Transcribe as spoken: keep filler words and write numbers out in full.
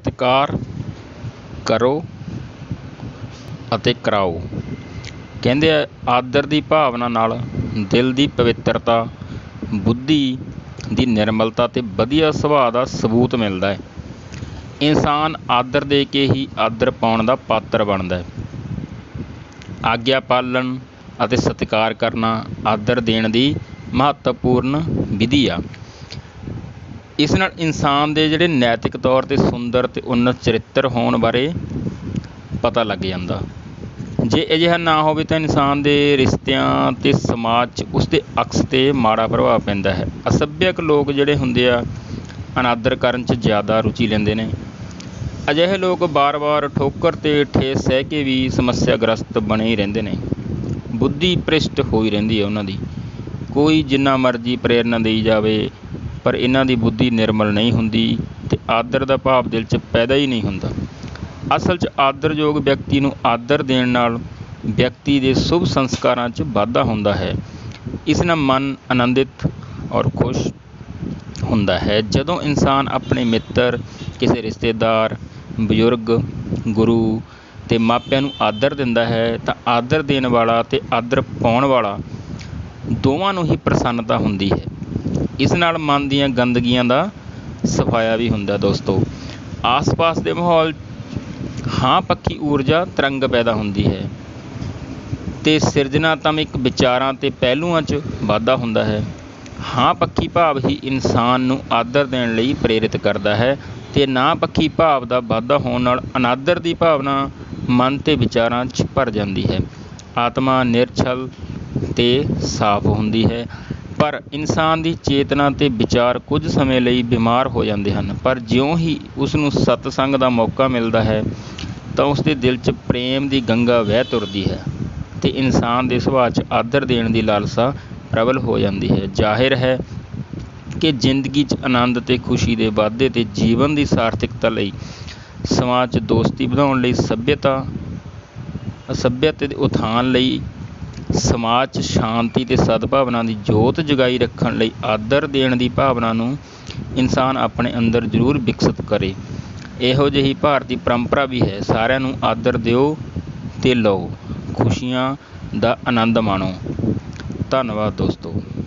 ਸਤਿਕਾਰ ਕਰੋ ਅਤੇ ਕਰਾਓ। ਕਹਿੰਦੇ ਆ ਆਦਰ ਦੀ ਭਾਵਨਾ ਨਾਲ ਦਿਲ ਦੀ ਪਵਿੱਤਰਤਾ, ਬੁੱਧੀ ਦੀ ਨਿਰਮਲਤਾ ਅਤੇ ਵਧੀਆ ਸੁਭਾਅ ਦਾ ਸਬੂਤ ਮਿਲਦਾ ਹੈ। ਇਨਸਾਨ ਆਦਰ ਦੇ ਕੇ ਹੀ ਆਦਰ ਪਾਉਣ ਦਾ ਪਾਤਰ ਬਣਦਾ ਹੈ। ਆਗਿਆ ਪਾਲਣ ਅਤੇ ਸਤਿਕਾਰ ਕਰਨਾ ਆਦਰ ਦੇਣ ਦੀ ਮਹੱਤਵਪੂਰਨ ਵਿਧੀ ਆ। ਇਸ ਨਾਲ ਇਨਸਾਨ ਦੇ ਜਿਹੜੇ ਨੈਤਿਕ ਤੌਰ 'ਤੇ ਸੁੰਦਰ ਅਤੇ ਉੱਨਤ ਚਰਿੱਤਰ ਹੋਣ ਬਾਰੇ ਪਤਾ ਲੱਗ ਜਾਂਦਾ। ਜੇ ਅਜਿਹਾ ਨਾ ਹੋਵੇ ਤਾਂ ਇਨਸਾਨ ਦੇ ਰਿਸ਼ਤਿਆਂ ਅਤੇ ਸਮਾਜ 'ਚ ਉਸਦੇ ਅਕਸ 'ਤੇ ਮਾੜਾ ਪ੍ਰਭਾਵ ਪੈਂਦਾ ਹੈ। ਅਸੱਭਿਅਕ ਲੋਕ ਜਿਹੜੇ ਹੁੰਦੇ ਆ ਅਨਾਦਰ ਕਰਨ 'ਚ ਜ਼ਿਆਦਾ ਰੁਚੀ ਲੈਂਦੇ ਨੇ। ਅਜਿਹੇ ਲੋਕ ਵਾਰ ਵਾਰ ਠੋਕਰ ਅਤੇ ਠੇਸ ਸਹਿ ਕੇ ਵੀ ਸਮੱਸਿਆ ਗ੍ਰਸਤ ਬਣੇ ਹੀ ਰਹਿੰਦੇ ਨੇ। ਬੁੱਧੀ ਭ੍ਰਿਸ਼ਟ ਹੋਈ ਰਹਿੰਦੀ ਹੈ ਉਹਨਾਂ ਦੀ। ਕੋਈ ਜਿੰਨਾ ਮਰਜ਼ੀ ਪ੍ਰੇਰਨਾ ਦੇਈ ਜਾਵੇ ਪਰ ਇਹਨਾਂ ਦੀ ਬੁੱਧੀ ਨਿਰਮਲ ਨਹੀਂ ਹੁੰਦੀ ਅਤੇ ਆਦਰ ਦਾ ਭਾਵ ਦਿਲ 'ਚ ਪੈਦਾ ਹੀ ਨਹੀਂ ਹੁੰਦਾ। ਅਸਲ 'ਚ ਆਦਰਯੋਗ ਵਿਅਕਤੀ ਨੂੰ ਆਦਰ ਦੇਣ ਨਾਲ ਵਿਅਕਤੀ ਦੇ ਸ਼ੁਭ ਸੰਸਕਾਰਾਂ 'ਚ ਵਾਧਾ ਹੁੰਦਾ ਹੈ। ਇਸ ਨਾਲ ਮਨ ਆਨੰਦਿਤ ਔਰ ਖੁਸ਼ ਹੁੰਦਾ ਹੈ। ਜਦੋਂ ਇਨਸਾਨ ਆਪਣੇ ਮਿੱਤਰ, ਕਿਸੇ ਰਿਸ਼ਤੇਦਾਰ, ਬਜ਼ੁਰਗ, ਗੁਰੂ ਅਤੇ ਮਾਪਿਆਂ ਨੂੰ ਆਦਰ ਦਿੰਦਾ ਹੈ ਤਾਂ ਆਦਰ ਦੇਣ ਵਾਲਾ ਅਤੇ ਆਦਰ ਪਾਉਣ ਵਾਲਾ ਦੋਵਾਂ ਨੂੰ ਹੀ ਪ੍ਰਸੰਨਤਾ ਹੁੰਦੀ ਹੈ। ਇਸ ਨਾਲ ਮਨ ਦੀਆਂ ਗੰਦਗੀਆਂ ਦਾ ਸਫਾਇਆ ਵੀ ਹੁੰਦਾ। ਦੋਸਤੋ, ਆਸ ਪਾਸ ਦੇ ਮਾਹੌਲ ਹਾਂ ਪੱਖੀ ਊਰਜਾ ਤਰੰਗ ਪੈਦਾ ਹੁੰਦੀ ਹੈ ਅਤੇ ਸਿਰਜਣਾਤਮਕ ਵਿਚਾਰਾਂ ਅਤੇ ਪਹਿਲੂਆਂ 'ਚ ਵਾਧਾ ਹੁੰਦਾ ਹੈ। ਹਾਂ ਪੱਖੀ ਭਾਵ ਹੀ ਇਨਸਾਨ ਨੂੰ ਆਦਰ ਦੇਣ ਲਈ ਪ੍ਰੇਰਿਤ ਕਰਦਾ ਹੈ ਅਤੇ ਨਾ ਪੱਖੀ ਭਾਵ ਦਾ ਵਾਧਾ ਹੋਣ ਨਾਲ ਅਨਾਦਰ ਦੀ ਭਾਵਨਾ ਮਨ ਅਤੇ ਵਿਚਾਰਾਂ 'ਚ ਭਰ ਜਾਂਦੀ ਹੈ। ਆਤਮਾ ਨਿਰਛਲ ਅਤੇ ਸਾਫ਼ ਹੁੰਦੀ ਹੈ ਪਰ ਇਨਸਾਨ ਦੀ ਚੇਤਨਾ ਅਤੇ ਵਿਚਾਰ ਕੁਝ ਸਮੇਂ ਲਈ ਬਿਮਾਰ ਹੋ ਜਾਂਦੇ ਹਨ। ਪਰ ਜਿਉਂ ਹੀ ਉਸਨੂੰ ਸਤਸੰਗ ਦਾ ਮੌਕਾ ਮਿਲਦਾ ਹੈ ਤਾਂ ਉਸਦੇ ਦਿਲ 'ਚ ਪ੍ਰੇਮ ਦੀ ਗੰਗਾ ਵਹਿ ਤੁਰਦੀ ਹੈ ਅਤੇ ਇਨਸਾਨ ਦੇ ਸੁਭਾਅ 'ਚ ਆਦਰ ਦੇਣ ਦੀ ਲਾਲਸਾ ਪ੍ਰਬਲ ਹੋ ਜਾਂਦੀ ਹੈ। ਜ਼ਾਹਿਰ ਹੈ ਕਿ ਜ਼ਿੰਦਗੀ 'ਚ ਆਨੰਦ ਅਤੇ ਖੁਸ਼ੀ ਦੇ ਵਾਧੇ ਅਤੇ ਜੀਵਨ ਦੀ ਸਾਰਥਿਕਤਾ ਲਈ ਸਮਾਜ 'ਚ ਦੋਸਤੀ ਵਧਾਉਣ ਲਈ, ਸੱਭਿਅਤਾ ਸੱਭਿਅਤਾ ਦੇ ਉਥਾਨ ਲਈ, ਸਮਾਜ 'ਚ ਸ਼ਾਂਤੀ ਅਤੇ ਸਦਭਾਵਨਾ ਦੀ ਜੋਤ ਜਗਾਈ ਰੱਖਣ ਲਈ ਆਦਰ ਦੇਣ ਦੀ ਭਾਵਨਾ ਨੂੰ ਇਨਸਾਨ ਆਪਣੇ ਅੰਦਰ ਜ਼ਰੂਰ ਵਿਕਸਿਤ ਕਰੇ। ਇਹੋ ਜਿਹੀ ਭਾਰਤੀ ਪਰੰਪਰਾ ਵੀ ਹੈ। ਸਾਰਿਆਂ ਨੂੰ ਆਦਰ ਦਿਓ ਅਤੇ ਲਓ, ਖੁਸ਼ੀਆਂ ਦਾ ਆਨੰਦ ਮਾਣੋ। ਧੰਨਵਾਦ ਦੋਸਤੋ।